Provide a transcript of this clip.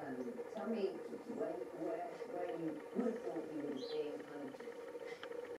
Tell me where you would have thought you would have been kind of